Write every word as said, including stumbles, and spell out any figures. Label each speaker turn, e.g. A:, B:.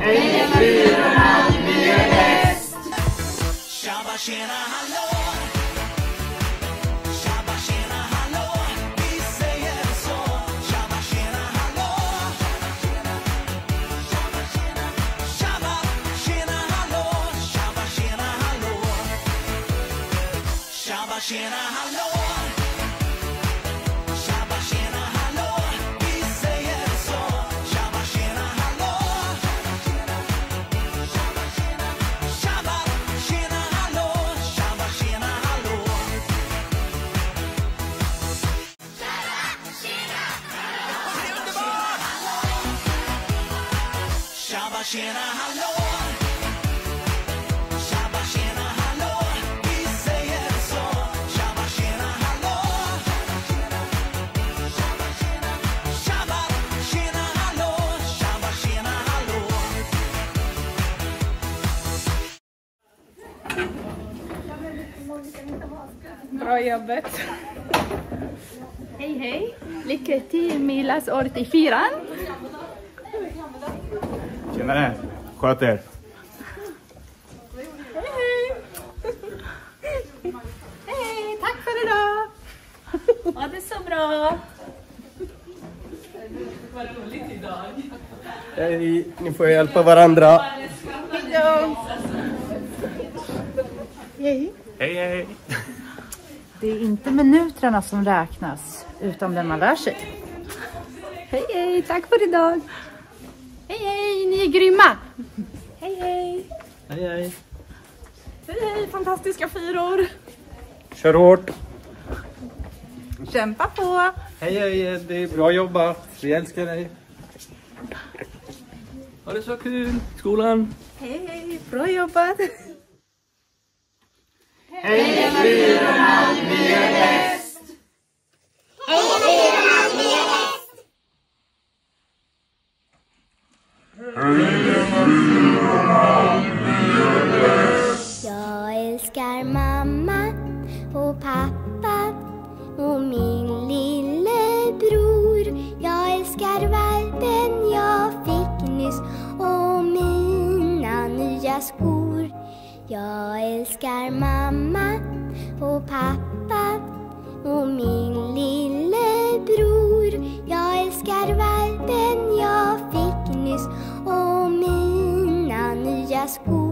A: Hej myrorna, vi är bäst!
B: Tjabba tjena hallå! Tjabba tjena hallå! Vi säger så! Tjabba tjena hallå! Tjabba tjena hallå! Tjabba tjena hallå! Tjabba tjena hallå! Tjabba tjena hallå! Vi säger så! Tjabba tjena hallå! Tjabba tjena hallå! Tjabba tjena hallå! Tjabba tjena hallå! Tjabba tjena hallå! Vi säger så! Tjabba tjena hallå! Tjabba tjena hallå! Tjabba tjena hallå!
C: Bra jobbat. Hej hej. Lycka till med läsåret i fyran.
D: Tjenare, sköt er.
C: Hej hej. Hej, tack för idag. Ha det så bra. Vad roligt idag.
E: Hej, ni får hjälpa varandra.
C: Hejdå. Hej.
D: Hej hej.
F: Det är inte minuterna som räknas, utan det man lär sig.
C: Hej hej, tack för idag. Hej hej, ni är grymma. Hej hej.
E: Hej, hej.
C: Hej hej, fantastiska fyror.
E: Kör hårt.
C: Kämpa på.
E: Hej, hej, det är bra jobbat. Vi älskar dig. Ha det så kul i skolan.
C: Hej hej, bra jobbat.
A: Hej myrorna, vi är bäst!
G: Jag älskar mamma och pappa och min lillebror. Jag älskar valpen jag fick nyss och mina nya skor. Jag älskar mamma och pappa och min lillebror. Jag älskar valpen jag fick nyss och mina nya skor.